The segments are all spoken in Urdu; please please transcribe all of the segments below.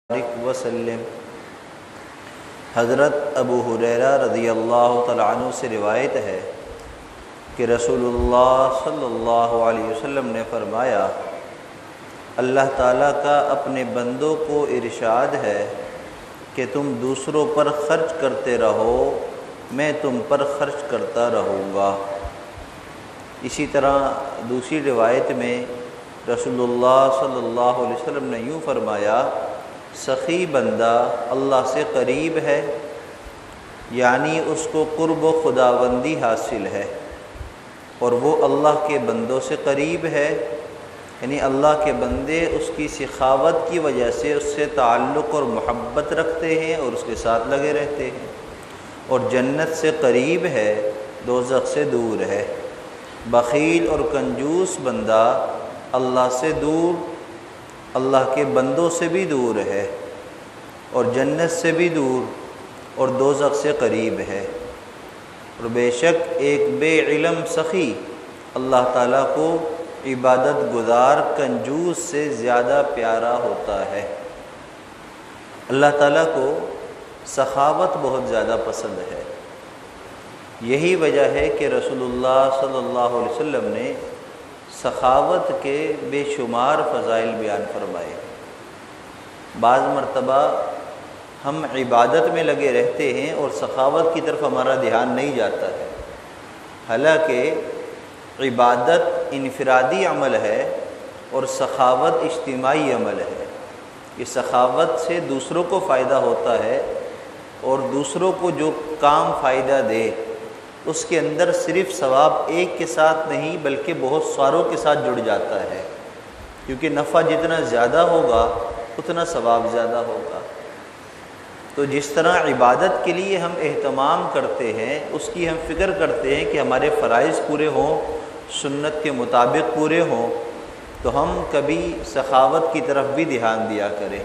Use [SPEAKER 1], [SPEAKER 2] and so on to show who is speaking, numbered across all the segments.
[SPEAKER 1] وسلم۔ حضرت ابو ہریرہ رضی اللہ تعالیٰ عنہ سے روایت ہے کہ رسول اللہ صلی اللہ علیہ وسلم نے فرمایا، اللہ تعالیٰ کا اپنے بندوں کو ارشاد ہے کہ تم دوسروں پر خرچ کرتے رہو، میں تم پر خرچ کرتا رہوں گا۔ اسی طرح دوسری روایت میں رسول اللہ صلی اللہ علیہ وسلم نے یوں فرمایا، سخی بندہ اللہ سے قریب ہے، یعنی اس کو قرب و خداوندی حاصل ہے، اور وہ اللہ کے بندوں سے قریب ہے، یعنی اللہ کے بندے اس کی سخاوت کی وجہ سے اس سے تعلق اور محبت رکھتے ہیں اور اس کے ساتھ لگے رہتے ہیں، اور جنت سے قریب ہے، دوزخ سے دور ہے۔ بخیل اور کنجوس بندہ اللہ سے دور، اللہ کے بندوں سے بھی دور ہے، اور جنت سے بھی دور، اور دوزخ سے قریب ہے۔ اور بے شک ایک بے علم سخی اللہ تعالیٰ کو عبادت گزار کنجوس سے زیادہ پیارا ہوتا ہے۔ اللہ تعالیٰ کو سخاوت بہت زیادہ پسند ہے۔ یہی وجہ ہے کہ رسول اللہ صلی اللہ علیہ وسلم نے سخاوت کے بے شمار فضائل بیان فرمائے۔ بعض مرتبہ ہم عبادت میں لگے رہتے ہیں اور سخاوت کی طرف ہمارا دھیان نہیں جاتا ہے، حالانکہ عبادت انفرادی عمل ہے اور سخاوت اجتماعی عمل ہے۔ یہ سخاوت سے دوسروں کو فائدہ ہوتا ہے، اور دوسروں کو جو کام فائدہ دے اس کے اندر صرف ثواب ایک کے ساتھ نہیں بلکہ بہت ساروں کے ساتھ جڑ جاتا ہے، کیونکہ نفع جتنا زیادہ ہوگا اتنا ثواب زیادہ ہوگا۔ تو جس طرح عبادت کے لیے ہم اہتمام کرتے ہیں، اس کی ہم فکر کرتے ہیں کہ ہمارے فرائض پورے ہوں، سنت کے مطابق پورے ہوں، تو ہم کبھی سخاوت کی طرف بھی دھیان دیا کریں۔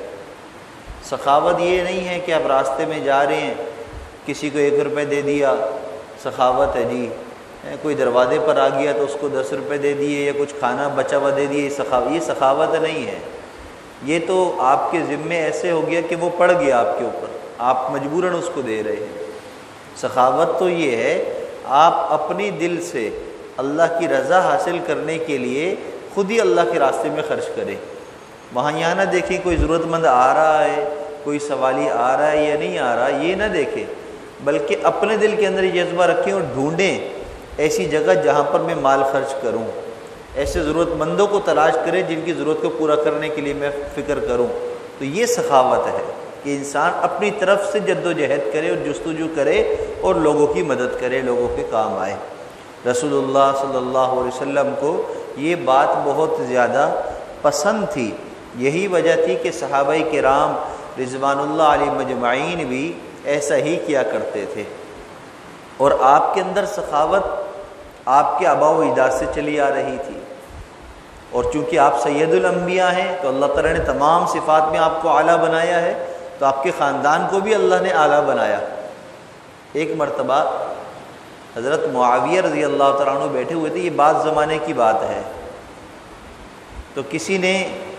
[SPEAKER 1] سخاوت یہ نہیں ہے کہ آپ راستے میں جا رہے ہیں، کسی کو 1 روپے دے دیا، سخاوت ہے جی۔ کوئی دروازے پر آ گیا تو اس کو 10 روپے دے دیے، یا کچھ کھانا بچا ہوا دے دیے، یہ سخاوت نہیں ہے۔ یہ تو آپ کے ذمے ایسے ہو گیا کہ وہ پڑ گیا آپ کے اوپر، آپ مجبوراً اس کو دے رہے ہیں۔ سخاوت تو یہ ہے آپ اپنی دل سے اللہ کی رضا حاصل کرنے کے لیے خود ہی اللہ کے راستے میں خرچ کریں۔ وہاں یہاں نہ دیکھیں کوئی ضرورت مند آ رہا ہے، کوئی سوالی آ رہا ہے یا نہیں آ رہا، یہ نہ دیکھیں، بلکہ اپنے دل کے اندر یہ جذبہ رکھیں اور ڈھونڈیں ایسی جگہ جہاں پر میں مال خرچ کروں، ایسے ضرورت مندوں کو تلاش کریں جن کی ضرورت کو پورا کرنے کے لیے میں فکر کروں۔ تو یہ سخاوت ہے کہ انسان اپنی طرف سے جد و جہد کرے اور جستجو کرے اور لوگوں کی مدد کرے، لوگوں کے کام آئے۔ رسول اللہ صلی اللہ علیہ وسلم کو یہ بات بہت زیادہ پسند تھی۔ یہی وجہ تھی کہ صحابہ کرام رضوان اللہ علیہ مجمعین بھی ایسا ہی کیا کرتے تھے، اور آپ کے اندر سخاوت آپ کے آباء و اجداد سے چلی آ رہی تھی، اور چونکہ آپ سید الانبیاء ہیں تو اللہ تعالیٰ نے تمام صفات میں آپ کو اعلیٰ بنایا ہے، تو آپ کے خاندان کو بھی اللہ نے اعلیٰ بنایا۔ ایک مرتبہ حضرت معاویہ رضی اللہ تعالیٰ عنہ بیٹھے ہوئے تھے، یہ بعض زمانے کی بات ہے، تو کسی نے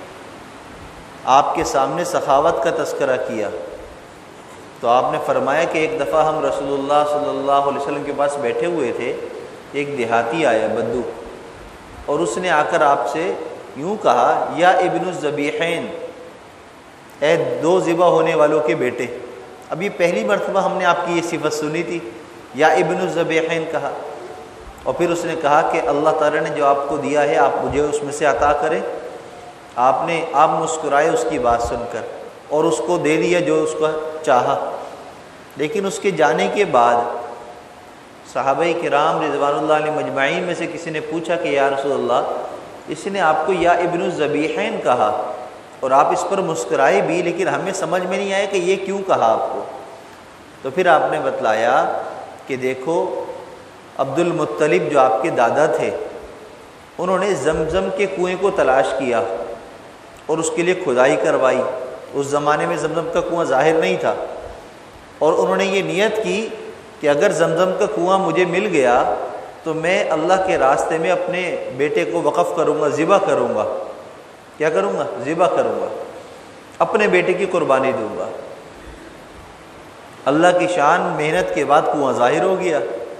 [SPEAKER 1] آپ کے سامنے سخاوت کا تذکرہ کیا، تو آپ نے فرمایا کہ ایک دفعہ ہم رسول اللہ صلی اللہ علیہ وسلم کے پاس بیٹھے ہوئے تھے، ایک دیہاتی آیا بدو، اور اس نے آ کر آپ سے یوں کہا، یا ابن الذبیحین، اے 2 ذبح ہونے والوں کے بیٹے۔ اب یہ پہلی مرتبہ ہم نے آپ کی یہ صفت سنی تھی، یا ابن الذبیحین کہا، اور پھر اس نے کہا کہ اللہ تعالیٰ نے جو آپ کو دیا ہے آپ مجھے اس میں سے عطا کریں۔ آپ مسکرائے اس کی بات سن کر، اور اس کو دے دیا جو اس کا چاہا۔ لیکن اس کے جانے کے بعد صحابہ کرام رضوان اللہ علیہ مجمعین میں سے کسی نے پوچھا کہ یا رسول اللہ، اس نے آپ کو یا ابن الذبیحین کہا اور آپ اس پر مسکرائے بھی، لیکن ہمیں سمجھ میں نہیں آیا کہ یہ کیوں کہا آپ کو۔ تو پھر آپ نے بتلایا کہ دیکھو، عبد المطلب جو آپ کے دادا تھے، انہوں نے زمزم کے کنویں کو تلاش کیا اور اس کے لیے کھدائی کروائی۔ اس زمانے میں زمزم کا کنواں ظاہر نہیں تھا، اور انہوں نے یہ نیت کی کہ اگر زمزم کا کنواں مجھے مل گیا تو میں اللہ کے راستے میں اپنے بیٹے کو وقف کروں گا، ذبح کروں گا۔ کیا کروں گا؟ ذبح کروں گا۔ اپنے بیٹے کی قربانی دوں گا۔ اللہ کی شان، محنت کے بعد کنواں ظاہر ہو گیا۔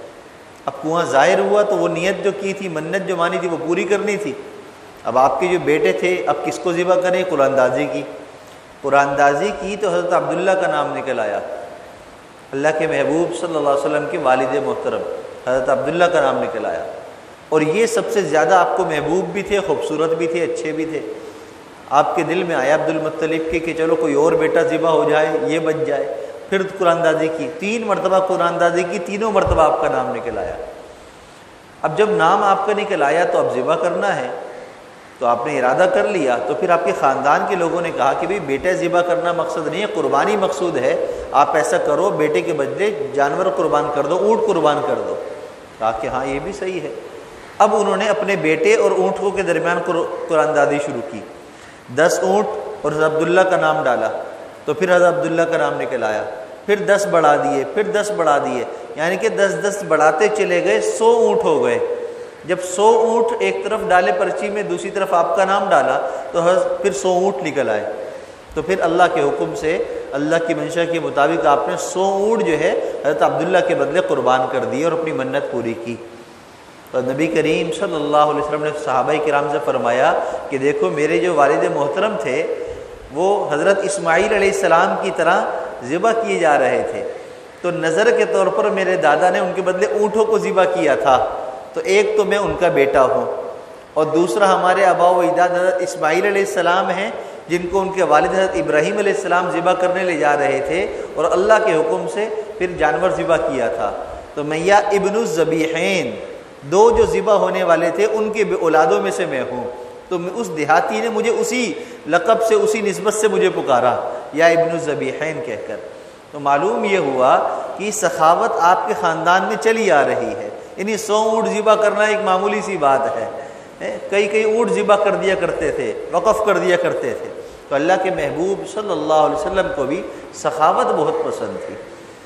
[SPEAKER 1] اب کنواں ظاہر ہوا تو وہ نیت جو کی تھی، منت جو مانی تھی، وہ پوری کرنی تھی۔ اب آپ کے جو بیٹے تھے، اب کس کو ذبح کریں؟ قرآن اندازی کی۔ قرآن اندازی کی تو حضرت عبداللہ کا نام نکل آیا، اللہ کے محبوب صلی اللہ علیہ وسلم کے والد محترم حضرت عبداللہ کا نام نکل آیا، اور یہ سب سے زیادہ آپ کو محبوب بھی تھے، خوبصورت بھی تھے، اچھے بھی تھے۔ آپ کے دل میں آیا عبد المطلب کے کہ چلو کوئی اور بیٹا ذبح ہو جائے، یہ بچ جائے۔ پھر قرآن اندازی کی، 3 مرتبہ قرآن اندازی کی، تینوں مرتبہ آپ کا نام نکل آیا۔ اب جب نام آپ کا نکل آیا تو اب ذبح کرنا ہے، تو آپ نے ارادہ کر لیا۔ تو پھر آپ کے خاندان کے لوگوں نے کہا کہ بھئی بیٹا ذبح کرنا مقصد نہیں ہے، قربانی مقصود ہے، آپ ایسا کرو بیٹے کے بدلے جانور قربان کر دو، اونٹ قربان کر دو۔ کہا کہ ہاں یہ بھی صحیح ہے۔ اب انہوں نے اپنے بیٹے اور اونٹوں کے درمیان قرآن اندازی شروع کی۔ 10 اونٹ اور حضرت عبداللہ کا نام ڈالا، تو پھر حضرت عبداللہ کا نام نکل آیا، پھر 10 بڑھا دیے، پھر 10 بڑھا دیے، یعنی کہ 10 بڑھاتے چلے گئے، 100 اونٹ ہو گئے۔ جب 100 اونٹ ایک طرف ڈالے پرچی میں، دوسری طرف آپ کا نام ڈالا، تو پھر 100 اونٹ نکل آئے۔ تو پھر اللہ کے حکم سے، اللہ کی منشا کے مطابق آپ نے 100 اونٹ جو ہے حضرت عبداللہ کے بدلے قربان کر دیے اور اپنی منت پوری کی۔ تو نبی کریم صلی اللہ علیہ وسلم نے صحابہ کرام سے فرمایا کہ دیکھو میرے جو والد محترم تھے وہ حضرت اسماعیل علیہ السلام کی طرح ذبح کیے جا رہے تھے، تو نظر کے طور پر میرے دادا نے ان کے بدلے اونٹوں کو ذبح کیا تھا، تو ایک تو میں ان کا بیٹا ہوں، اور دوسرا ہمارے آبا و اجداد حضرت اسماعیل علیہ السلام ہیں جن کو ان کے والد حضرت ابراہیم علیہ السلام ذبح کرنے لے جا رہے تھے، اور اللہ کے حکم سے پھر جانور ذبح کیا تھا۔ تو میں یا ابن الذبیحین، 2 جو ذبح ہونے والے تھے ان کے اولادوں میں سے میں ہوں۔ تو اس دیہاتی نے مجھے اسی لقب سے، اسی نسبت سے مجھے پکارا، یا ابن الذبیحین کہہ کر۔ تو معلوم یہ ہوا کہ سخاوت آپ کے خاندان میں چلی آ رہی ہے، یعنی 100 اونٹ ذبح کرنا ایک معمولی سی بات ہے، کئی اونٹ ذبح کر دیا کرتے تھے، وقف کر دیا کرتے تھے۔ تو اللہ کے محبوب صلی اللہ علیہ وسلم کو بھی سخاوت بہت پسند تھی۔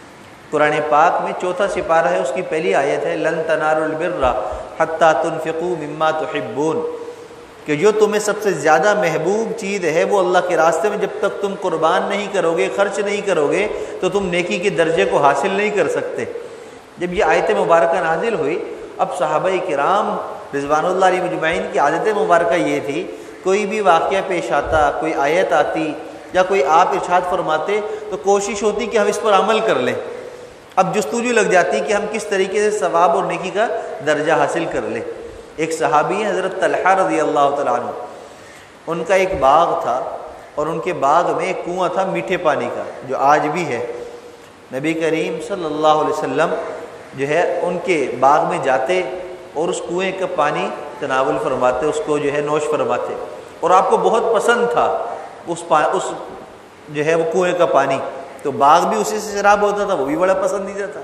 [SPEAKER 1] قرآن پاک میں 4واں سپارہ ہے، اس کی پہلی آیت ہے لن تنالوا البر حتی تنفقوا مما تحبون، کہ جو تمہیں سب سے زیادہ محبوب چیز ہے وہ اللہ کے راستے میں جب تک تم قربان نہیں کرو گے، خرچ نہیں کرو گے، تو تم نیکی کے درجے کو حاصل نہیں کر سکتے۔ جب یہ آیت مبارکہ نازل ہوئی، اب صحابہ کرام رضوان اللہ علیہ مجمعین کی عادت مبارکہ یہ تھی، کوئی بھی واقعہ پیش آتا، کوئی آیت آتی یا کوئی آپ ارشاد فرماتے تو کوشش ہوتی کہ ہم اس پر عمل کر لیں۔ اب جستجو لگ جاتی کہ ہم کس طریقے سے ثواب اور نیکی کا درجہ حاصل کر لیں۔ ایک صحابی ہیں حضرت طلحہ رضی اللہ تعالیٰ عنہ، ان کا ایک باغ تھا، اور ان کے باغ میں ایک کنواں تھا میٹھے پانی کا، جو آج بھی ہے۔ نبی کریم صلی اللہ علیہ وسلم جو ہے ان کے باغ میں جاتے اور اس کنویں کا پانی تناول فرماتے، اس کو جو ہے نوش فرماتے، اور آپ کو بہت پسند تھا اس جو ہے وہ کنویں کا پانی، تو باغ بھی اسی سے شراب ہوتا تھا، وہ بھی بڑا پسندیدہ تھا۔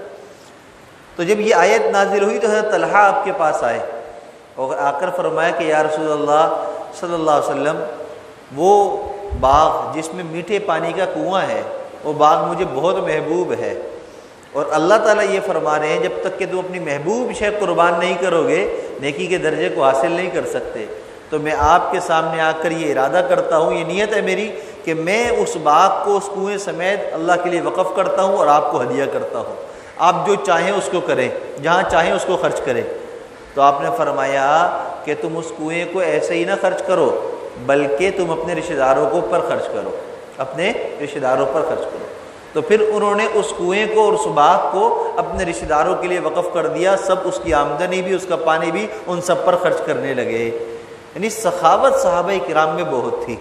[SPEAKER 1] تو جب یہ آیت نازل ہوئی تو حضرت طلحہ آپ کے پاس آئے اور آ کر فرمایا کہ یا رسول اللہ صلی اللہ علیہ وسلم، وہ باغ جس میں میٹھے پانی کا کنواں ہے، وہ باغ مجھے بہت محبوب ہے، اور اللہ تعالیٰ یہ فرما رہے ہیں جب تک کہ تم اپنی محبوب شے قربان نہیں کرو گے نیکی کے درجے کو حاصل نہیں کر سکتے۔ تو میں آپ کے سامنے آ کر یہ ارادہ کرتا ہوں، یہ نیت ہے میری کہ میں اس باغ کو اس کنویں سمیت اللہ کے لیے وقف کرتا ہوں اور آپ کو ہدیہ کرتا ہوں، آپ جو چاہیں اس کو کریں، جہاں چاہیں اس کو خرچ کریں۔ تو آپ نے فرمایا کہ تم اس کنویں کو ایسے ہی نہ خرچ کرو، بلکہ تم اپنے رشتہ داروں کو پر خرچ کرو، اپنے رشتہ داروں پر خرچ کرو۔ تو پھر انہوں نے اس کنویں کو اور اس باغ کو اپنے رشتہ داروں کے لیے وقف کر دیا، سب اس کی آمدنی بھی، اس کا پانی بھی ان سب پر خرچ کرنے لگے۔ یعنی سخاوت صحابہ کرام میں بہت تھی۔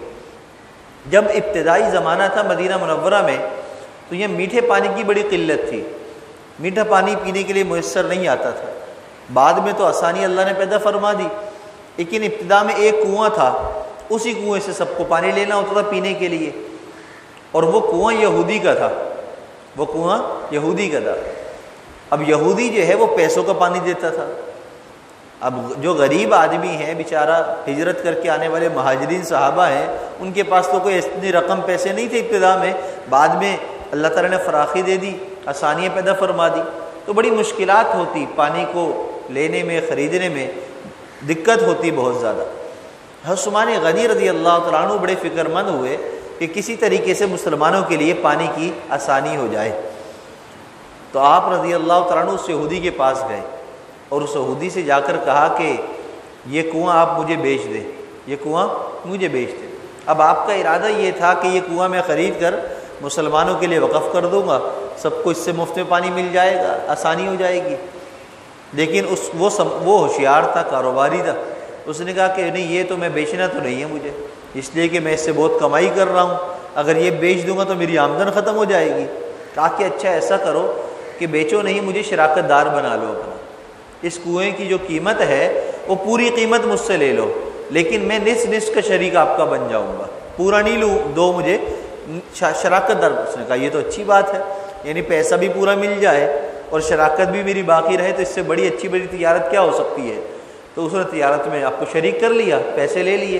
[SPEAKER 1] جب ابتدائی زمانہ تھا مدینہ منورہ میں تو یہ میٹھے پانی کی بڑی قلت تھی، میٹھا پانی پینے کے لیے میسر نہیں آتا تھا۔ بعد میں تو آسانی اللہ نے پیدا فرما دی، لیکن ابتدا میں ایک کنواں تھا، اسی کنویں سے سب کو پانی لینا ہوتا تھا پینے کے لیے، اور وہ کنواں یہودی کا تھا، وہ کنواں یہودی کا تھا۔ اب یہودی جو ہے وہ پیسوں کا پانی دیتا تھا۔ اب جو غریب آدمی ہیں بیچارہ، ہجرت کر کے آنے والے مہاجرین صحابہ ہیں، ان کے پاس تو کوئی اتنی رقم پیسے نہیں تھے ابتدا میں، بعد میں اللہ تعالیٰ نے فراخی دے دی، آسانیاں پیدا فرما دی، تو بڑی مشکلات ہوتی، پانی کو لینے میں، خریدنے میں دقت ہوتی بہت زیادہ۔ حضرت عثمان غنی رضی اللہ تعالیٰ عنہ بڑے فکر مند ہوئے کہ کسی طریقے سے مسلمانوں کے لیے پانی کی آسانی ہو جائے۔ تو آپ رضی اللہ تعالیٰ عنہ اس یہودی کے پاس گئے اور اس یہودی سے جا کر کہا کہ یہ کنواں آپ مجھے بیچ دیں، یہ کنواں مجھے بیچ دیں۔ اب آپ کا ارادہ یہ تھا کہ یہ کنواں میں خرید کر مسلمانوں کے لیے وقف کر دوں گا، سب کو اس سے مفت میں پانی مل جائے گا، آسانی ہو جائے گی۔ لیکن وہ ہوشیار تھا، کاروباری تھا، اس نے کہا کہ نہیں، یہ تو میں بیچنا تو نہیں ہے مجھے، اس لیے کہ میں اس سے بہت کمائی کر رہا ہوں، اگر یہ بیچ دوں گا تو میری آمدن ختم ہو جائے گی۔ کہا کہ اچھا ایسا کرو کہ بیچو نہیں، مجھے شراکت دار بنا لو اپنا، اس کنویں کی جو قیمت ہے وہ پوری قیمت مجھ سے لے لو، لیکن میں نصف کا شریک آپ کا بن جاؤں گا، پورا نہیں لوں، دو مجھے شراکت دار۔ اس نے کہا یہ تو اچھی بات ہے، یعنی پیسہ بھی پورا مل جائے اور شراکت بھی میری باقی رہے، تو اس سے بڑی اچھی بڑی تجارت کیا ہو سکتی ہے۔ تو اس نے تجارت میں آپ کو شریک کر لیا، پیسے لے لیے۔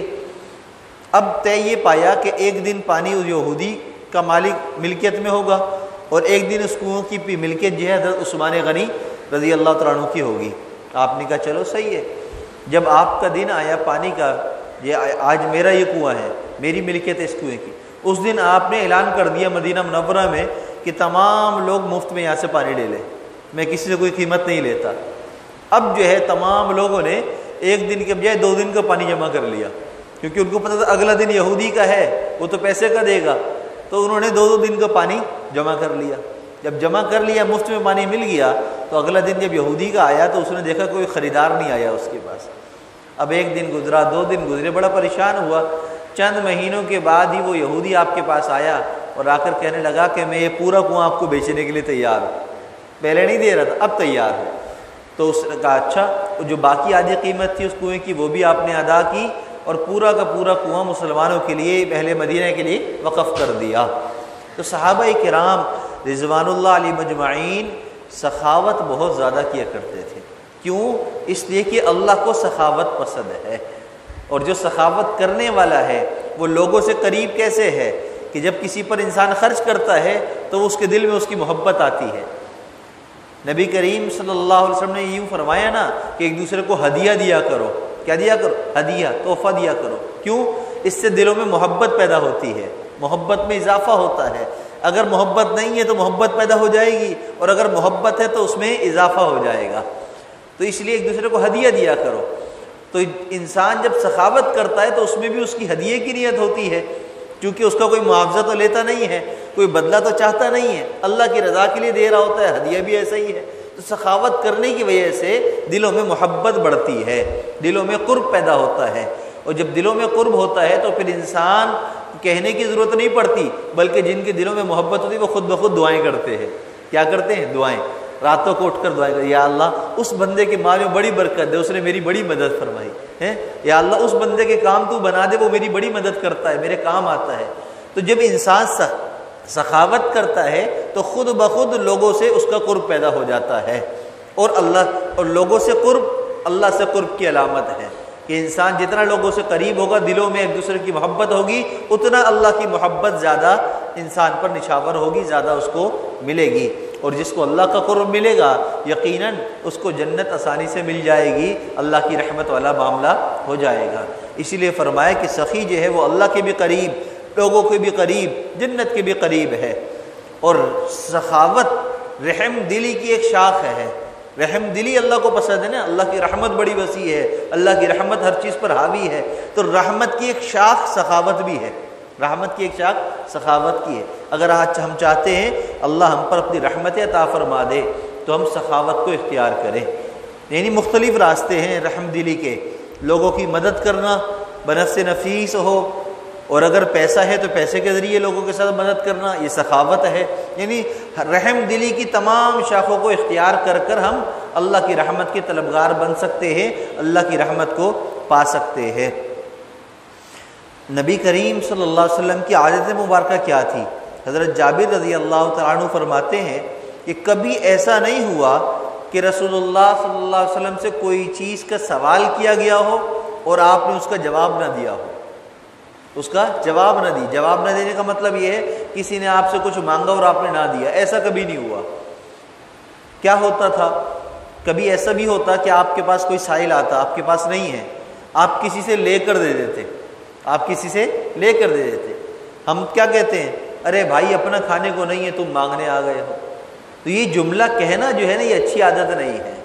[SPEAKER 1] اب طے یہ پایا کہ ایک دن پانی اس یہودی کا مالک ملکیت میں ہوگا اور ایک دن اس کنویں کی ملکیت جو ہے حضرت عثمان غنی رضی اللہ تعالیٰ عنہ کی ہوگی۔ آپ نے کہا چلو صحیح ہے۔ جب آپ کا دن آیا پانی کا، یہ آج میرا یہ کنواں ہے، میری ملکیت ہے اس کنویں کی، اس دن آپ نے اعلان کر دیا مدینہ منورہ میں کہ تمام لوگ مفت میں یہاں سے پانی لے لیں، میں کسی سے کوئی قیمت نہیں لیتا۔ اب جو ہے تمام لوگوں نے ایک دن کے بجائے 2 دن کا پانی جمع کر لیا، کیونکہ ان کو پتہ تھا اگلا دن یہودی کا ہے، وہ تو پیسے کا دے گا، تو انہوں نے 2 دن کا پانی جمع کر لیا۔ جب جمع کر لیا، مفت میں پانی مل گیا، تو اگلا دن جب یہودی کا آیا تو اس نے دیکھا کوئی خریدار نہیں آیا اس کے پاس۔ اب 1 دن گزرا، 2 دن گزرے، بڑا پریشان ہوا۔ چند مہینوں کے بعد ہی وہ یہودی آپ کے پاس آیا اور آ کر کہنے لگا کہ میں یہ پورا کنواں آپ کو بیچنے کے لیے تیار ہوں، پہلے نہیں دے رہا تھا، اب تیار ہوں۔ تو اس نے کہا اچھا، جو باقی آدھی قیمت تھی اس کنویں کی وہ بھی آپ نے ادا کی اور پورا کا پورا کنواں مسلمانوں کے لیے، اہل مدینہ کے لیے وقف کر دیا۔ تو صحابہ کرام رضوان اللہ علیہ مجمعین سخاوت بہت زیادہ کیا کرتے تھے۔ کیوں؟ اس لیے کہ اللہ کو سخاوت پسند ہے، اور جو سخاوت کرنے والا ہے وہ لوگوں سے قریب کیسے ہے کہ جب کسی پر انسان خرچ کرتا ہے تو اس کے دل میں اس کی محبت آتی ہے۔ نبی کریم صلی اللہ علیہ وسلم نے یوں فرمایا نا کہ ایک دوسرے کو ہدیہ دیا کرو۔ کیا دیا کرو؟ ہدیہ، تحفہ دیا کرو۔ کیوں؟ اس سے دلوں میں محبت پیدا ہوتی ہے، محبت میں اضافہ ہوتا ہے۔ اگر محبت نہیں ہے تو محبت پیدا ہو جائے گی، اور اگر محبت ہے تو اس میں اضافہ ہو جائے گا۔ تو اس لیے ایک دوسرے کو ہدیہ دیا کرو۔ تو انسان جب سخاوت کرتا ہے تو اس میں بھی اس کی ہدیے کی نیت ہوتی ہے، کیونکہ اس کا کوئی معاوضہ تو لیتا نہیں ہے، کوئی بدلہ تو چاہتا نہیں ہے، اللہ کی رضا کے لیے دے رہا ہوتا ہے، ہدیہ بھی ایسا ہی ہے۔ تو سخاوت کرنے کی وجہ سے دلوں میں محبت بڑھتی ہے، دلوں میں قرب پیدا ہوتا ہے، اور جب دلوں میں قرب ہوتا ہے تو پھر انسان کہنے کی ضرورت نہیں پڑتی، بلکہ جن کے دلوں میں محبت ہوتی ہے وہ خود بخود دعائیں کرتے ہیں۔ کیا کرتے ہیں؟ دعائیں، راتوں کو اٹھ کر دعائیں کرتے، یا اللہ اس بندے کے مال میں بڑی برکت دے، اس نے میری بڑی مدد فرمائی ہے، یا اللہ اس بندے کے کام تو بنا دے، وہ میری بڑی مدد کرتا ہے، میرے کام آتا ہے۔ تو جب انسان سخاوت کرتا ہے تو خود بخود لوگوں سے اس کا قرب پیدا ہو جاتا ہے، اور لوگوں سے قرب اللہ سے قرب کی علامت ہے کہ انسان جتنا لوگوں سے قریب ہوگا، دلوں میں ایک دوسرے کی محبت ہوگی، اتنا اللہ کی محبت زیادہ انسان پر نچھاور ہوگی، زیادہ اس کو ملے گی۔ اور جس کو اللہ کا قرب ملے گا یقیناً اس کو جنت آسانی سے مل جائے گی، اللہ کی رحمت والا معاملہ ہو جائے گا۔ اسی لیے فرمایا کہ سخی جو ہے وہ اللہ کے بھی قریب، لوگوں کے بھی قریب، جنت کے بھی قریب ہے۔ اور سخاوت رحم دلی کی ایک شاخ ہے۔ رحم دلی اللہ کو پسند ہے نا، اللہ کی رحمت بڑی وسیع ہے، اللہ کی رحمت ہر چیز پر حاوی ہے، تو رحمت کی ایک شاخ سخاوت بھی ہے، رحمت کی ایک شاخ سخاوت کی ہے۔ اگر آج ہم چاہتے ہیں اللہ ہم پر اپنی رحمت عطا فرما دے تو ہم سخاوت کو اختیار کریں۔ یعنی مختلف راستے ہیں رحم دلی کے، لوگوں کی مدد کرنا بنفس نفیس ہو، اور اگر پیسہ ہے تو پیسے کے ذریعے لوگوں کے ساتھ مدد کرنا، یہ سخاوت ہے۔ یعنی رحم دلی کی تمام شاخوں کو اختیار کر کر ہم اللہ کی رحمت کے طلبگار بن سکتے ہیں، اللہ کی رحمت کو پا سکتے ہیں۔ نبی کریم صلی اللہ علیہ وسلم کی عادت مبارکہ کیا تھی؟ حضرت جابر رضی اللہ تعالیٰ عنہ فرماتے ہیں کہ کبھی ایسا نہیں ہوا کہ رسول اللہ صلی اللہ علیہ وسلم سے کوئی چیز کا سوال کیا گیا ہو اور آپ نے اس کا جواب نہ دیا ہو، اس کا جواب نہ دی۔ جواب نہ دینے کا مطلب یہ ہے کسی نے آپ سے کچھ مانگا اور آپ نے نہ دیا، ایسا کبھی نہیں ہوا۔ کیا ہوتا تھا؟ کبھی ایسا بھی ہوتا کہ آپ کے پاس کوئی سائل آتا، آپ کے پاس نہیں ہے، آپ کسی سے لے کر دے دیتے، آپ کسی سے لے کر دے دیتے۔ ہم کیا کہتے ہیں؟ ارے بھائی اپنا کھانے کو نہیں ہے تم مانگنے آ گئے ہو۔ تو یہ جملہ کہنا جو ہے نا، یہ اچھی عادت نہیں ہے۔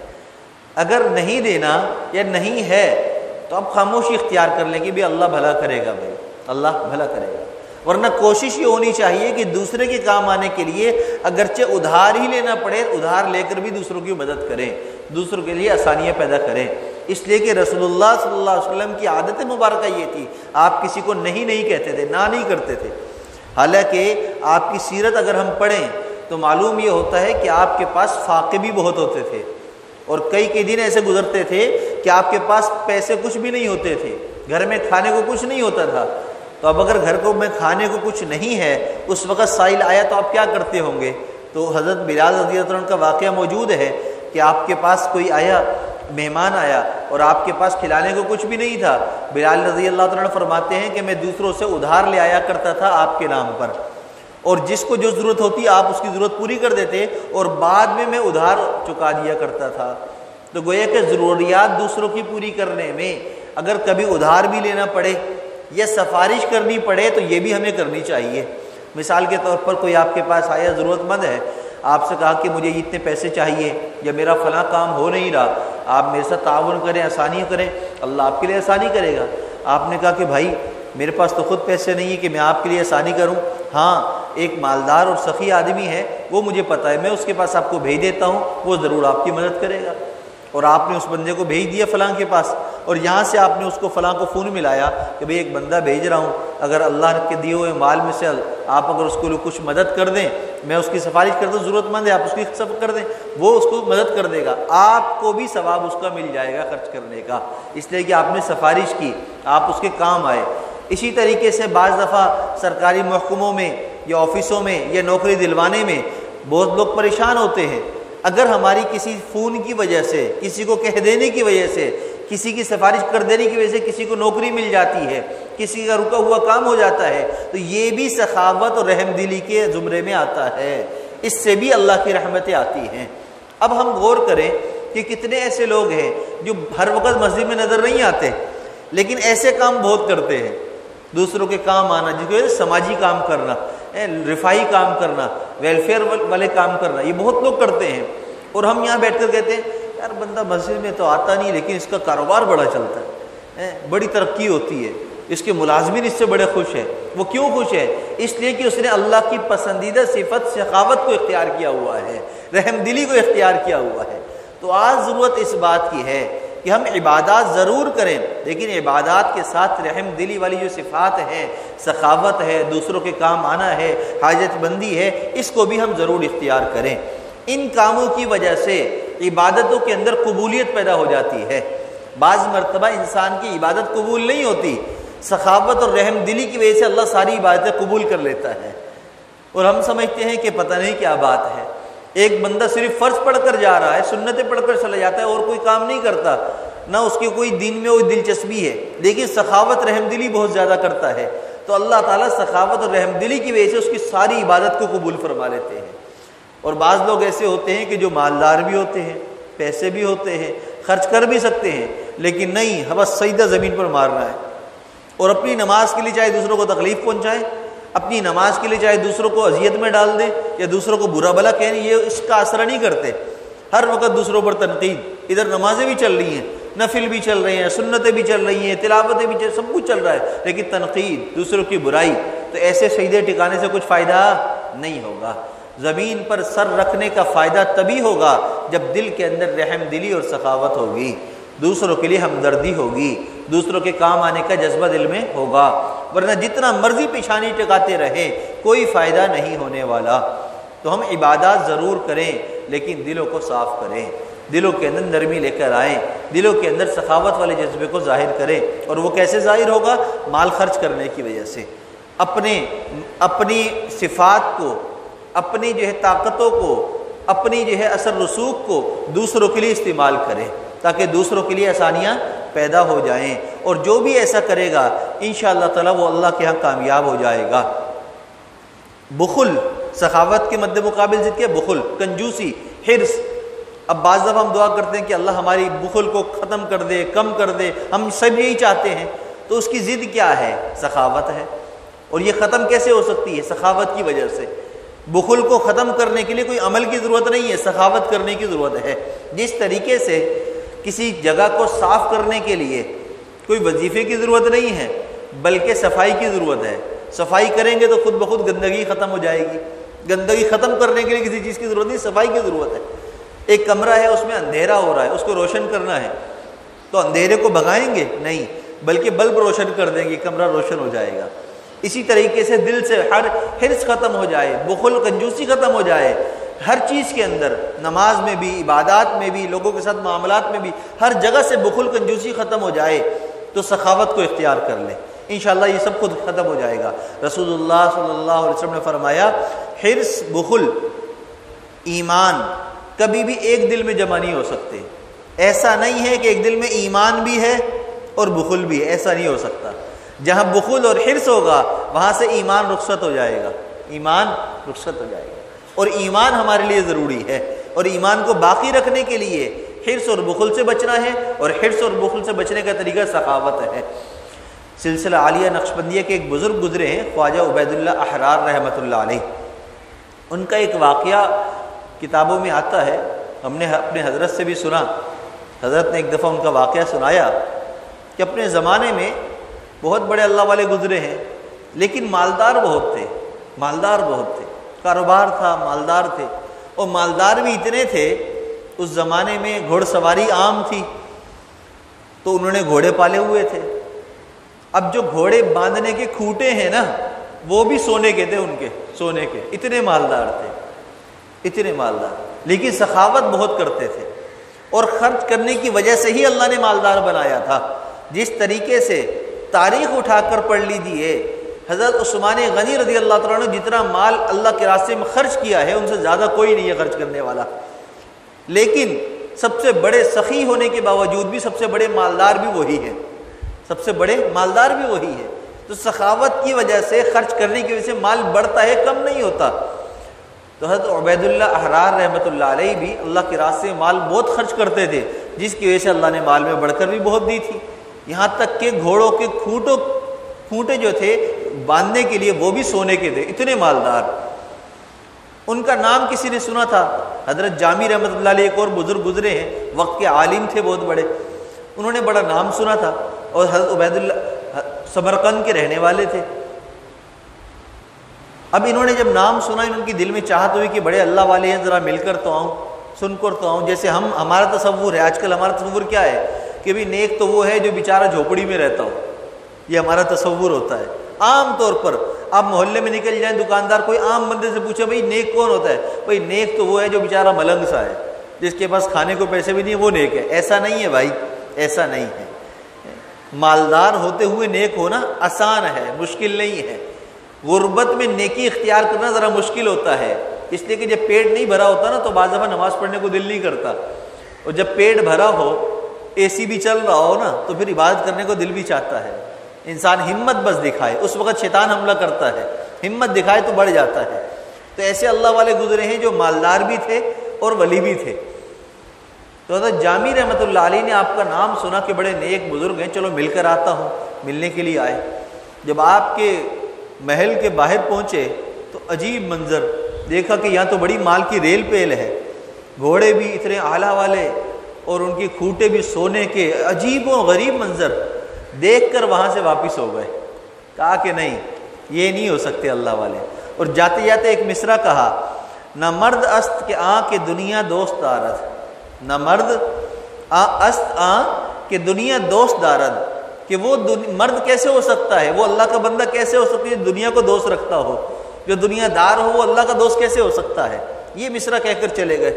[SPEAKER 1] اگر نہیں دینا یا نہیں ہے تو اب خاموشی اختیار کر لیں کہ بھی اللہ بھلا کرے گا، بھائی اللہ بھلا کرے گا۔ ورنہ کوشش یہ ہونی چاہیے کہ دوسرے کے کام آنے کے لیے اگرچہ ادھار ہی لینا پڑے، ادھار لے کر بھی دوسروں کی مدد کریں، دوسروں کے لیے آسانیاں پیدا کریں۔ اس لیے کہ رسول اللہ صلی اللہ علیہ وسلم کی عادت مبارکہ یہ تھی، آپ کسی کو نہیں کہتے تھے، نہ نہیں کرتے تھے۔ حالانکہ آپ کی سیرت اگر ہم پڑھیں تو معلوم یہ ہوتا ہے کہ آپ کے پاس فاقے بھی بہت ہوتے تھے، اور کئی دن ایسے گزرتے تھے کہ آپ کے پاس پیسے کچھ بھی نہیں ہوتے تھے، گھر میں کھانے کو کچھ نہیں ہوتا تھا۔ تو اب اگر گھر کو میں کھانے کو کچھ نہیں ہے، اس وقت سائل آیا تو آپ کیا کرتے ہوں گے؟ تو حضرت بلال رضی اللہ عنہ کا واقعہ موجود ہے کہ آپ کے پاس کوئی آیا، مہمان آیا، اور آپ کے پاس کھلانے کو کچھ بھی نہیں تھا۔ بلال رضی اللہ عنہ فرماتے ہیں کہ میں دوسروں سے ادھار لے آیا کرتا تھا آپ کے نام پر، اور جس کو جو ضرورت ہوتی آپ اس کی ضرورت پوری کر دیتے، اور بعد میں ادھار چکا دیا کرتا تھا۔ تو گویا کہ ضروریات دوسروں کی پوری کرنے میں اگر کبھی ادھار بھی لینا پڑے یا سفارش کرنی پڑے تو یہ بھی ہمیں کرنی چاہیے۔ مثال کے طور پر کوئی آپ کے پاس آیا، ضرورت مند ہے، آپ سے کہا کہ مجھے اتنے پیسے چاہیے یا میرا فلاں کام ہو نہیں رہا، آپ میرے ساتھ تعاون کریں، آسانی کریں، اللہ آپ کے لیے آسانی کرے گا۔ آپ نے کہا کہ بھائی میرے پاس تو خود پیسے نہیں ہے کہ میں آپ کے لیے آسانی کروں، ہاں ایک مالدار اور سخی آدمی ہے، وہ مجھے پتہ ہے، میں اس کے پاس آپ کو بھیج دیتا ہوں، وہ ضرور آپ کی مدد کرے گا۔ اور آپ نے اس بندے کو بھیج دیا فلاں کے پاس، اور یہاں سے آپ نے اس کو فلاں کو فون ملایا کہ بھئی ایک بندہ بھیج رہا ہوں، اگر اللہ کے دیے ہوئے مال میں سے آپ اگر اس کو کچھ مدد کر دیں، میں اس کی سفارش کر دوں، ضرورت مند ہے آپ اس کی سفر کر دیں، وہ اس کو مدد کر دے گا، آپ کو بھی ثواب اس کا مل جائے گا خرچ کرنے کا، اس لیے کہ آپ نے سفارش کی، آپ اس کے کام آئے۔ اسی طریقے سے بعض دفعہ سرکاری محکموں میں یا آفسوں میں یا نوکری دلوانے میں بہت لوگ پریشان ہوتے ہیں۔ اگر ہماری کسی فون کی وجہ سے، کسی کو کہہ دینے کی وجہ سے، کسی کی سفارش کر دینے کی وجہ سے کسی کو نوکری مل جاتی ہے، کسی کا رکا ہوا کام ہو جاتا ہے، تو یہ بھی سخاوت اور رحم دلی کے زمرے میں آتا ہے، اس سے بھی اللہ کی رحمتیں آتی ہیں۔ اب ہم غور کریں کہ کتنے ایسے لوگ ہیں جو ہر وقت مسجد میں نظر نہیں آتے لیکن ایسے کام بہت کرتے ہیں، دوسروں کے کام آنا، جس کو سماجی کام کرنا، رفاہی کام کرنا، ویلفیئر والے کام کرنا، یہ بہت لوگ کرتے ہیں۔ اور ہم یہاں بیٹھ کر کہتے ہیں یار بندہ مسجد میں تو آتا نہیں لیکن اس کا کاروبار بڑا چلتا ہے، بڑی ترقی ہوتی ہے، اس کے ملازمین اس سے بڑے خوش ہیں۔ وہ کیوں خوش ہے؟ اس لیے کہ اس نے اللہ کی پسندیدہ صفت سخاوت کو اختیار کیا ہوا ہے، رحم دلی کو اختیار کیا ہوا ہے۔ تو آج ضرورت اس بات کی ہے کہ ہم عبادات ضرور کریں، لیکن عبادات کے ساتھ رحم دلی والی جو صفات ہیں، سخاوت ہے، دوسروں کے کام آنا ہے، حاجت بندی ہے، اس کو بھی ہم ضرور اختیار کریں۔ ان کاموں کی وجہ سے عبادتوں کے اندر قبولیت پیدا ہو جاتی ہے۔ بعض مرتبہ انسان کی عبادت قبول نہیں ہوتی، سخاوت اور رحم دلی کی وجہ سے اللہ ساری عبادتیں قبول کر لیتا ہے، اور ہم سمجھتے ہیں کہ پتہ نہیں کیا بات ہے۔ ایک بندہ صرف فرض پڑھ کر جا رہا ہے، سنتیں پڑھ کر چلا جاتا ہے اور کوئی کام نہیں کرتا، نہ اس کی کوئی دین میں کوئی دلچسپی ہے، لیکن سخاوت رحم دلی بہت زیادہ کرتا ہے، تو اللہ تعالیٰ سخاوت اور رحم دلی کی وجہ سے اس کی ساری عبادت کو قبول فرما لیتے ہیں۔ اور بعض لوگ ایسے ہوتے ہیں کہ جو مالدار بھی ہوتے ہیں، پیسے بھی ہوتے ہیں، خرچ کر بھی سکتے ہیں، لیکن نہیں، بس سجدہ زمین پر مارنا ہے، اور اپنی نماز کے لیے چاہے دوسروں کو تکلیف پہنچائے، اپنی نماز کے لیے چاہے دوسروں کو اذیت میں ڈال دیں یا دوسروں کو برا بھلا کہیں، یہ اس کا اثر نہیں کرتے، ہر وقت دوسروں پر تنقید۔ ادھر نمازیں بھی چل رہی ہیں، نفل بھی چل رہے ہیں، سنتیں بھی چل رہی ہیں، تلاوتیں بھی سب کچھ چل رہا ہے، لیکن تنقید، دوسروں کی برائی، تو ایسے سجدے ٹکانے سے کچھ فائدہ نہیں ہوگا۔ زمین پر سر رکھنے کا فائدہ تبھی ہوگا جب دل کے اندر رحم دلی اور سخاوت ہوگی، دوسروں کے لیے ہمدردی ہوگی، دوسروں کے کام آنے کا جذبہ دل میں ہوگا، ورنہ جتنا مرضی پیشانی ٹکاتے رہے کوئی فائدہ نہیں ہونے والا۔ تو ہم عبادات ضرور کریں لیکن دلوں کو صاف کریں، دلوں کے اندر نرمی لے کر آئیں، دلوں کے اندر سخاوت والے جذبے کو ظاہر کریں۔ اور وہ کیسے ظاہر ہوگا؟ مال خرچ کرنے کی وجہ سے، اپنی صفات کو، اپنی جو ہے طاقتوں کو، اپنی جو ہے اثر رسوخ کو دوسروں کے لیے استعمال کریں تاکہ دوسروں کے لیے آسانیاں پیدا ہو جائیں، اور جو بھی ایسا کرے گا انشاءاللہ تعالیٰ وہ اللہ کے ہاں کامیاب ہو جائے گا۔ بخل، سخاوت کے مد مقابل ضد کیا؟ بخل، کنجوسی، حرص۔ اب بعض دفعہ ہم دعا کرتے ہیں کہ اللہ ہماری بخل کو ختم کر دے، کم کر دے، ہم سب یہی چاہتے ہیں، تو اس کی ضد کیا ہے؟ سخاوت ہے۔ اور یہ ختم کیسے ہو سکتی ہے؟ سخاوت کی وجہ سے۔ بخل کو ختم کرنے کے لیے کوئی عمل کی ضرورت نہیں ہے، سخاوت کرنے کی ضرورت ہے۔ جس طریقے سے کسی جگہ کو صاف کرنے کے لیے کوئی وظیفے کی ضرورت نہیں ہے بلکہ صفائی کی ضرورت ہے، صفائی کریں گے تو خود بخود گندگی ختم ہو جائے گی۔ گندگی ختم کرنے کے لیے کسی چیز کی ضرورت نہیں، صفائی کی ضرورت ہے۔ ایک کمرہ ہے، اس میں اندھیرا ہو رہا ہے، اس کو روشن کرنا ہے، تو اندھیرے کو بھگائیں گے نہیں، بلکہ بلب روشن کر دیں گے، کمرہ روشن ہو جائے گا۔ اسی طریقے سے دل سے ہر حرص ختم ہو جائے، بخل کنجوسی ختم ہو جائے، ہر چیز کے اندر، نماز میں بھی، عبادات میں بھی، لوگوں کے ساتھ معاملات میں بھی، ہر جگہ سے بخل کنجوسی ختم ہو جائے تو سخاوت کو اختیار کر لیں، انشاءاللہ یہ سب خود ختم ہو جائے گا۔ رسول اللہ صلی اللہ علیہ وسلم نے فرمایا حرص، بخل، ایمان کبھی بھی ایک دل میں جمع نہیں ہو سکتے۔ ایسا نہیں ہے کہ ایک دل میں ایمان بھی ہے اور بخل بھی ہے، ایسا نہیں ہو سکتا۔ جہاں بخل اور حرص ہوگا وہاں سے ایمان رخصت ہو جائے گا، ایمان رخصت ہو جائے گا، اور ایمان ہمارے لیے ضروری ہے، اور ایمان کو باقی رکھنے کے لیے حرص اور بخل سے بچنا ہے، اور حرص اور بخل سے بچنے کا طریقہ سخاوت ہے۔ سلسلہ عالیہ نقشبندیہ کے ایک بزرگ گزرے ہیں، خواجہ عبید اللہ احرار رحمۃ اللہ علیہ، ان کا ایک واقعہ کتابوں میں آتا ہے، ہم نے اپنے حضرت سے بھی سنا۔ حضرت نے ایک دفعہ ان کا واقعہ سنایا کہ اپنے زمانے میں بہت بڑے اللہ والے گزرے ہیں، لیکن مالدار بہت تھے، مالدار بہت تھے، کاروبار تھا، مالدار تھے، اور مالدار بھی اتنے تھے، اس زمانے میں گھوڑ سواری عام تھی، تو انہوں نے گھوڑے پالے ہوئے تھے۔ اب جو گھوڑے باندھنے کے کھوٹے ہیں نا، وہ بھی سونے کے تھے، ان کے سونے کے، اتنے مالدار تھے، اتنے مالدار، لیکن سخاوت بہت کرتے تھے، اور خرچ کرنے کی وجہ سے ہی اللہ نے مالدار بنایا تھا۔ جس طریقے سے تاریخ اٹھا کر پڑھ لیجئے، حضرت عثمان غنی رضی اللہ تعالیٰ نے جتنا مال اللہ کے راستے میں خرچ کیا ہے ان سے زیادہ کوئی نہیں ہے خرچ کرنے والا، لیکن سب سے بڑے سخی ہونے کے باوجود بھی سب سے بڑے مالدار بھی وہی ہے، سب سے بڑے مالدار بھی وہی ہے۔ تو سخاوت کی وجہ سے، خرچ کرنے کی وجہ سے مال بڑھتا ہے، کم نہیں ہوتا۔ تو حضرت عبید اللہ احرار رحمۃ اللہ علیہ بھی اللہ کے راستے میں مال بہت خرچ کرتے تھے، جس کی وجہ سے اللہ نے مال میں بڑھ کر بھی بہت دی تھی، یہاں تک کہ گھوڑوں کے کھوٹے جو تھے باندھنے کے لیے وہ بھی سونے کے تھے، اتنے مالدار۔ ان کا نام کسی نے سنا تھا؟ حضرت جامی رحمۃ اللہ علیہ ایک اور بزرگ گزرے ہیں، وقت کے عالم تھے بہت بڑے، انہوں نے بڑا نام سنا تھا، اور حضرت عبید اللہ سمرقند کے رہنے والے تھے۔ اب انہوں نے جب نام سنا، ان کی دل میں چاہت ہوئی کہ بڑے اللہ والے ہیں، ذرا مل کر تو آؤں، سن کر تو آؤں۔ جیسے ہمارا تصور ہے آج کل، ہمارا تصور کیا ہے کہ بھی نیک تو وہ ہے جو بیچارہ جھوپڑی میں رہتا ہو، یہ ہمارا تصور ہوتا ہے۔ عام طور پر آپ محلے میں نکل جائیں، دکاندار کوئی عام بندے سے پوچھے بھائی نیک کون ہوتا ہے، بھائی نیک تو وہ ہے جو بیچارہ ملنگ سا ہے، جس کے پاس کھانے کو پیسے بھی نہیں، وہ نیک ہے۔ ایسا نہیں ہے بھائی، ایسا نہیں ہے۔ مالدار ہوتے ہوئے نیک ہونا آسان ہے، مشکل نہیں ہے۔ غربت میں نیکی اختیار کرنا ذرا مشکل ہوتا ہے، اس لیے کہ جب پیٹ نہیں بھرا ہوتا نا تو بعض دفعہ نماز پڑھنے کو دل نہیں کرتا، اور جب پیٹ بھرا ہو، اے سی بھی چل رہا ہو نا، تو پھر عبادت کرنے کو دل بھی چاہتا ہے۔ انسان ہمت بس دکھائے، اس وقت شیطان حملہ کرتا ہے، ہمت دکھائے تو بڑھ جاتا ہے۔ تو ایسے اللہ والے گزرے ہیں جو مالدار بھی تھے اور ولی بھی تھے۔ تو حضرت جامی رحمۃ اللہ علیہ نے آپ کا نام سنا کہ بڑے نیک بزرگ ہیں، چلو مل کر آتا ہوں، ملنے کے لیے آئے۔ جب آپ کے محل کے باہر پہنچے تو عجیب منظر دیکھا کہ یہاں تو بڑی مال کی ریل پیل ہے، گھوڑے بھی اتنے اعلیٰ والے اور ان کی کھوٹے بھی سونے کے، عجیب و غریب منظر دیکھ کر وہاں سے واپس ہو گئے۔ کہا کہ نہیں، یہ نہیں ہو سکتے اللہ والے۔ اور جاتے جاتے ایک مصرع کہا، نہ مرد است کہ آں کہ دنیا دوست دارد، نہ مرد است آں کہ دنیا دوست دارد، کہ وہ مرد کیسے ہو سکتا ہے، وہ اللہ کا بندہ کیسے ہو سکتا ہے جو دنیا کو دوست رکھتا ہو، جو دنیا دار ہو وہ اللہ کا دوست کیسے ہو سکتا ہے۔ یہ مصرع کہہ کر چلے گئے۔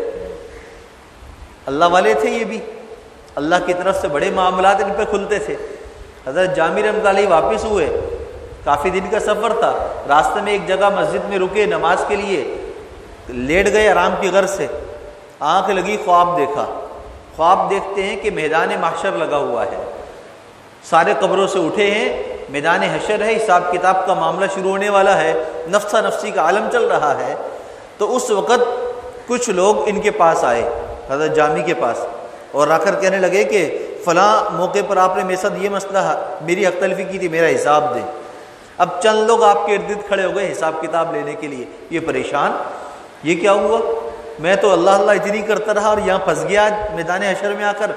[SPEAKER 1] اللہ والے تھے یہ بھی، اللہ کی طرف سے بڑے معاملات ان پہ کھلتے تھے۔ حضرت جامی رحمۃ اللہ علیہ واپس ہوئے، کافی دن کا سفر تھا، راستے میں ایک جگہ مسجد میں رکے نماز کے لیے، لیٹ گئے آرام کی غرض سے، آنکھ لگی، خواب دیکھا۔ خواب دیکھتے ہیں کہ میدان محشر لگا ہوا ہے، سارے قبروں سے اٹھے ہیں، میدان حشر ہے، حساب کتاب کا معاملہ شروع ہونے والا ہے، نفسا نفسی کا عالم چل رہا ہے۔ تو اس وقت کچھ لوگ ان کے پاس آئے، حضرت جامی کے پاس، اور آ کر کہنے لگے کہ فلاں موقع پر آپ نے میرے ساتھ یہ مسئلہ، میری حق تلفی کی تھی، میرا حساب دیں۔ اب چند لوگ آپ کے ارد گرد کھڑے ہو گئے حساب کتاب لینے کے لیے، یہ پریشان، یہ کیا ہوا، میں تو اللہ اللہ اتنی کرتا رہا اور یہاں پھنس گیا میدان حشر میں آ کر۔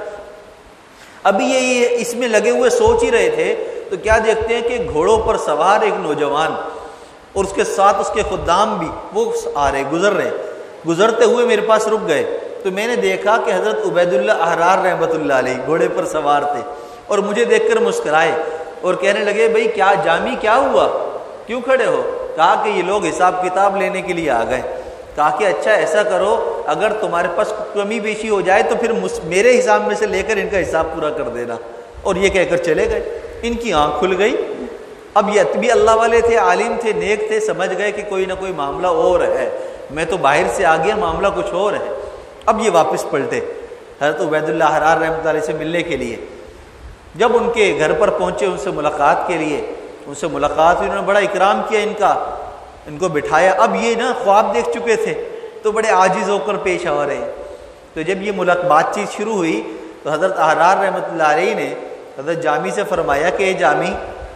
[SPEAKER 1] ابھی یہ اس میں لگے ہوئے سوچ ہی رہے تھے تو کیا دیکھتے ہیں کہ گھوڑوں پر سوار ایک نوجوان اور اس کے ساتھ اس کے خدام بھی وہ آ رہے، گزرتے ہوئے میرے پاس رک گئے، تو میں نے دیکھا کہ حضرت عبید اللہ احرار رحمۃ اللہ علیہ گھوڑے پر سوار تھے اور مجھے دیکھ کر مسکرائے اور کہنے لگے بھائی کیا جامی کیا ہوا، کیوں کھڑے ہو؟ کہا کہ یہ لوگ حساب کتاب لینے کے لیے آ گئے۔ کہا کہ اچھا ایسا کرو، اگر تمہارے پاس کمی بیشی ہو جائے تو پھر میرے حساب میں سے لے کر ان کا حساب پورا کر دینا، اور یہ کہہ کر چلے گئے۔ ان کی آنکھ کھل گئی، اب یہ بھی اللہ والے تھے، عالم تھے، نیک تھے، سمجھ گئے کہ کوئی نہ کوئی معاملہ اور ہے، میں تو باہر سے آ گیا، معاملہ کچھ اور ہے۔ اب یہ واپس پلٹے حضرت عبید اللہ احرار رحمۃ اللہ علیہ سے ملنے کے لیے، جب ان کے گھر پر پہنچے ان سے ملاقات کے لیے، ان سے ملاقات ہوئی، انہوں نے بڑا اکرام کیا ان کو بٹھایا۔ اب یہ نا خواب دیکھ چکے تھے تو بڑے عاجز ہو کر پیش آ رہے ہیں۔ تو جب یہ بات چیت شروع ہوئی تو حضرت احرار رحمۃ اللہ علیہ نے حضرت جامی سے فرمایا کہ اے جامی،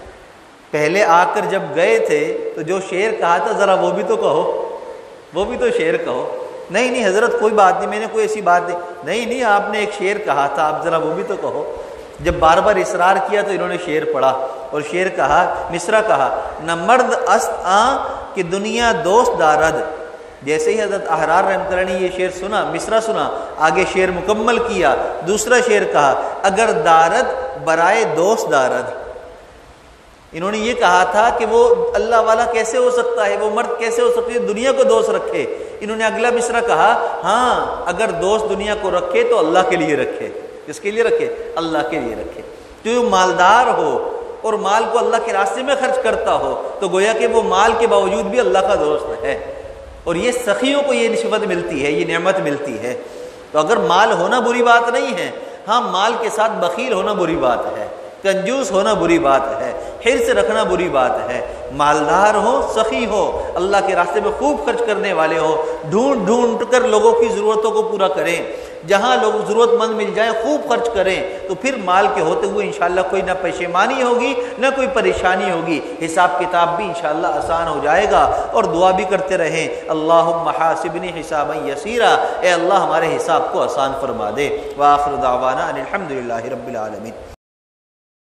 [SPEAKER 1] پہلے آ کر جب گئے تھے تو جو شعر کہا تھا ذرا وہ بھی تو کہو، وہ بھی تو شعر کہو۔ نہیں حضرت کوئی بات نہیں، میں نے کوئی ایسی بات نہیں، آپ نے ایک شعر کہا تھا، آپ ذرا وہ بھی تو کہو۔ جب بار بار اصرار کیا تو انہوں نے شعر پڑھا اور شعر کہا، مصرع کہا، نہ مرد است آں کہ دنیا دوست دارد۔ جیسے ہی حضرت احرار رحمۃ اللہ نے یہ شعر سنا، مصرع سنا، آگے شعر مکمل کیا، دوسرا شعر کہا، اگر دارد برائے دوست دارد۔ انہوں نے یہ کہا تھا کہ وہ اللہ والا کیسے ہو سکتا ہے، وہ مرد کیسے ہو سکتی ہے دنیا کو دوست رکھے۔ انہوں نے اگلا مصرع کہا، ہاں اگر دوست دنیا کو رکھے تو اللہ کے لیے رکھے۔ کس کے لیے رکھے؟ اللہ کے لیے رکھے۔ جو مالدار ہو اور مال کو اللہ کے راستے میں خرچ کرتا ہو تو گویا کہ وہ مال کے باوجود بھی اللہ کا دوست ہے، اور یہ سخیوں کو یہ نسبت ملتی ہے، یہ نعمت ملتی ہے۔ تو اگر مال ہونا بری بات نہیں ہے، ہاں مال کے ساتھ بخیل ہونا بری بات ہے، کنجوس ہونا بری بات ہے، حرص رکھنا بری بات ہے۔ مالدار ہو، سخی ہو، اللہ کے راستے میں خوب خرچ کرنے والے ہو، ڈھونڈ کر لوگوں کی ضرورتوں کو پورا کریں، جہاں لوگ ضرورت مند مل جائیں خوب خرچ کریں، تو پھر مال کے ہوتے ہوئے انشاءاللہ کوئی نہ پشیمانی ہوگی نہ کوئی پریشانی ہوگی، حساب کتاب بھی انشاءاللہ آسان ہو جائے گا۔ اور دعا بھی کرتے رہیں، اللہم حاسبنی حسابا یسیرا، اے اللہ ہمارے حساب کو آسان فرما دے۔ وآخر دعوانا ان الحمدللہ رب العالمین۔